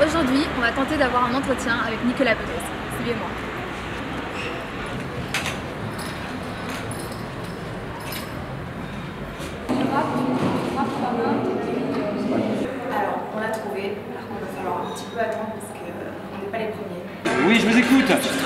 Aujourd'hui, on va tenter d'avoir un entretien avec Nicolas Bedos. Suivez-moi. Alors, on a trouvé. Par contre, il va falloir un petit peu attendre parce qu'on n'est pas les premiers. Oui, je vous écoute.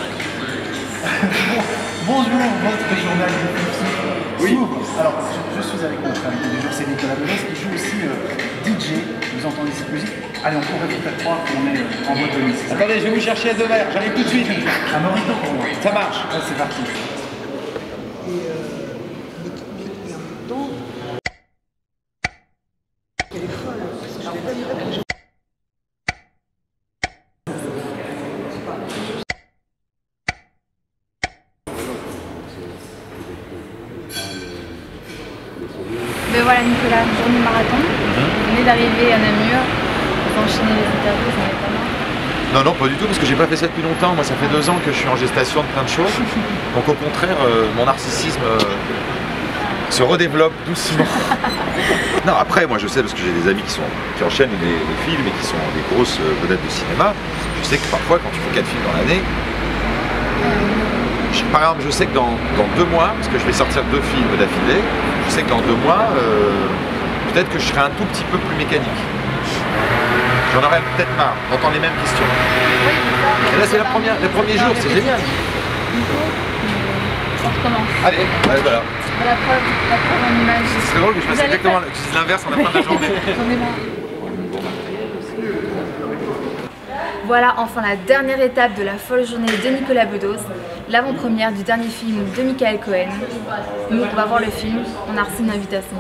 Bonjour, votre journal de musique. Oui. Alors, je suis avec notre invité du jour, c'est Nicolas Bedos, qui joue aussi DJ. Vous entendez cette musique? Allez, on pourrait peut-être croire qu'on est en boîte de nuit. Attendez, je vais vous chercher deux verres, j'arrive tout de suite. Un morito pour moi. Ça marche. Ouais, c'est parti. Ben voilà Nicolas, journée marathon. Vous venez d'arriver à Namur, vous enchaînez les interviews, vous n'en avez pas marre? Non, non, pas du tout, parce que j'ai pas fait ça depuis longtemps. Moi, ça fait 2 ans que je suis en gestation de plein de choses. Donc, au contraire, mon narcissisme se redéveloppe doucement. Non, après, moi, je sais, parce que j'ai des amis qui enchaînent les films et qui sont des grosses vedettes de cinéma. Je sais que parfois, quand tu fais 4 films dans l'année, par exemple, je sais que dans 2 mois, parce que je vais sortir 2 films d'affilée, je sais que dans 2 mois, peut-être que je serai un tout petit peu plus mécanique. J'en aurais peut-être marre d'entendre les mêmes questions. Et là, c'est le premier jour, c'est génial. On recommence. Allez, voilà. La preuve en image. C'est drôle que je fasse exactement l'inverse en la fin de la journée. J'en ai marre. Voilà enfin la dernière étape de la folle journée de Nicolas Bedos, l'avant-première du dernier film de Michael Cohen. Nous, on va voir le film, on a reçu une invitation.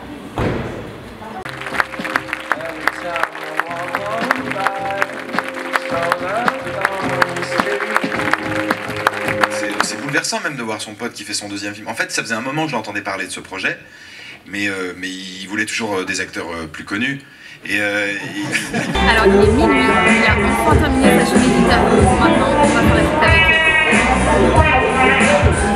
C'est bouleversant même de voir son pote qui fait son 2e film. En fait, ça faisait un moment que je l'entendais parler de ce projet, mais il voulait toujours des acteurs plus connus. Alors il est minuit, il a enfin terminé sa journée d'interview. Maintenant, on va faire la fête avec eux.